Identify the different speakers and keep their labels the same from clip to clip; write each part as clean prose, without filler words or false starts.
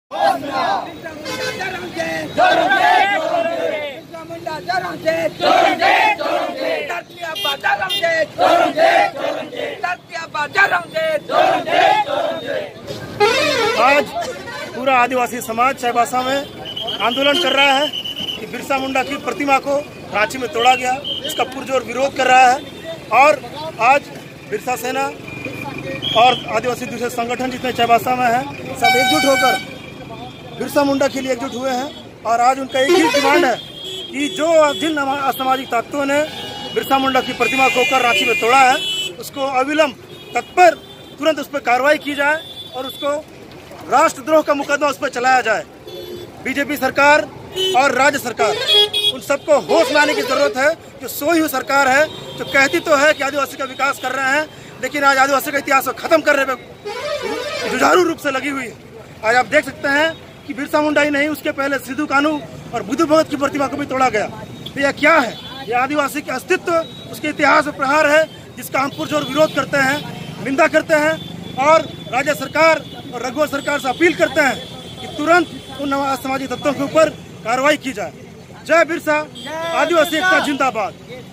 Speaker 1: आज पूरा आदिवासी समाज चाईबासा में आंदोलन कर रहा है कि बिरसा मुंडा की प्रतिमा को रांची में तोड़ा गया, इसका पुरजोर विरोध कर रहा है। और आज बिरसा सेना और आदिवासी दूसरे संगठन जितने चाईबासा में हैं सब एकजुट होकर बिरसा मुंडा के लिए एकजुट हुए हैं। और आज उनका एक ही डिमांड है कि जो जिन असामाजिक तत्वों ने बिरसा मुंडा की प्रतिमा को होकर रांची में तोड़ा है उसको अविलंब तत्पर तुरंत उस पर कार्रवाई की जाए और उसको राष्ट्रद्रोह का मुकदमा उस पर चलाया जाए। बीजेपी सरकार और राज्य सरकार उन सबको होश लाने की जरूरत है। जो सोई हुई सरकार है जो कहती तो है कि आदिवासी का विकास कर रहे हैं, लेकिन आज आदिवासी का इतिहास को खत्म करने में जुझारू रूप से लगी हुई है। आज आप देख सकते हैं कि बिरसा मुंडा ही नहीं, उसके पहले सिद्धू कानू और बुद्धू भगत की प्रतिमा को भी तोड़ा गया। तो यह क्या है? यह आदिवासी के अस्तित्व, उसके इतिहास में प्रहार है जिसका हम पुरजोर विरोध करते हैं, निंदा करते हैं और राज्य सरकार और रघुवर सरकार से अपील करते हैं कि तुरंत उन असामाजिक तत्वों के ऊपर कार्रवाई की जाए। जय बिरसा, आदिवासी एकता जिंदाबाद।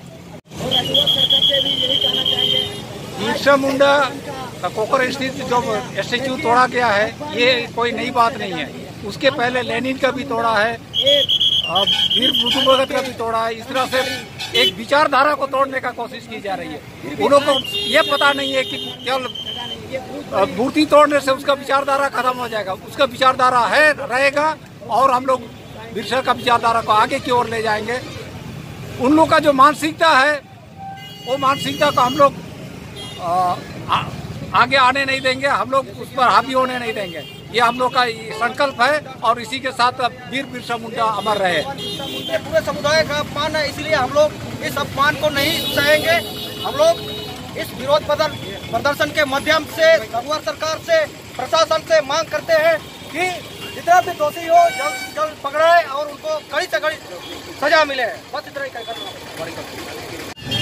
Speaker 2: बिरसा मुंडा का कोकर स्थित जो स्टेच्यू तोड़ा गया है ये कोई नई बात नहीं है। उसके पहले लेनिन का भी तोड़ा है, वीर बुद्धू भगत का भी तोड़ा है। इस तरह से एक विचारधारा को तोड़ने का कोशिश की जा रही है। उन लोगों को ये पता नहीं है कि केवल मूर्ति तोड़ने से उसका विचारधारा खत्म हो जाएगा। उसका विचारधारा है रहेगा और हम लोग बिरसा का विचारधारा को आगे की ओर ले जाएंगे। उन लोग का जो मानसिकता है वो मानसिकता को हम लोग आगे आने नहीं देंगे, हम लोग उस पर हावी होने नहीं देंगे। ये हम लोग का संकल्प है और इसी के साथ वीर बिरसा मुंडा अमर रहे।
Speaker 3: पूरे समुदाय का अपमान है, इसलिए हम लोग इस अपमान को नहीं सहेंगे। हम लोग इस विरोध प्रदर्शन के माध्यम से रघुवर सरकार से, प्रशासन से मांग करते हैं कि जितना भी दोषी हो जल्द पकड़ाए और उनको कड़ी से कड़ी सजा मिले। बस इतना ही कहकर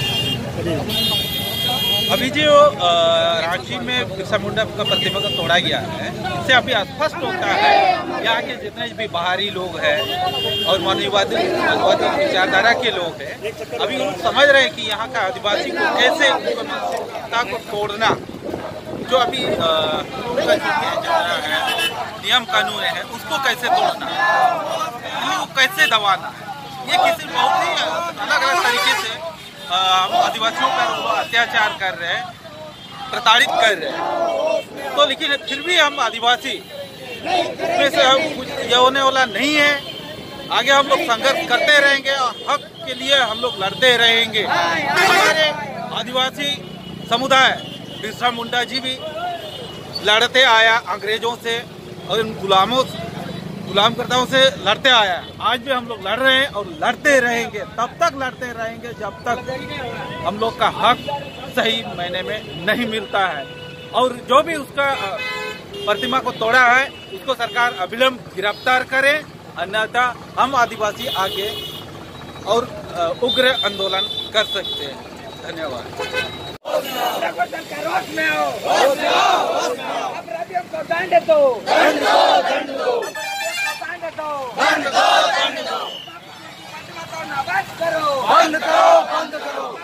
Speaker 4: अभी जो रांची में बिरसा मुंडा का प्रतिमा को तोड़ा गया है, इससे अभी स्पष्ट होता है यहाँ के जितने भी बाहरी लोग हैं और मानववादी विचारधारा के लोग हैं, अभी वो समझ रहे हैं कि यहाँ का आदिवासी को कैसे मानसिकता को तोड़ना, जो अभी नियम कानून है उसको कैसे तोड़ना, वो कैसे दबाना, ये किसी बहुत ही अलग अलग तरीके से आदिवासियों पर वो अत्याचार कर रहे हैं, प्रताड़ित कर रहे हैं। तो लेकिन फिर भी हम आदिवासी इसमें से हम कुछ ये होने वाला नहीं है। आगे हम लोग संघर्ष करते रहेंगे और हक के लिए हम लोग लड़ते रहेंगे। हमारे आदिवासी समुदाय बिरसा मुंडा जी भी लड़ते आया अंग्रेजों से और इन गुलामकर्ताओं से लड़ते आया। आज भी हम लोग लड़ रहे हैं और लड़ते रहेंगे, तब तक लड़ते रहेंगे जब तक हम लोग का हक सही मायने में नहीं मिलता है। और जो भी उसका प्रतिमा को तोड़ा है उसको सरकार अविलंब गिरफ्तार करे, अन्यथा हम आदिवासी आगे और उग्र आंदोलन कर सकते हैं। धन्यवाद।
Speaker 3: बंद करो।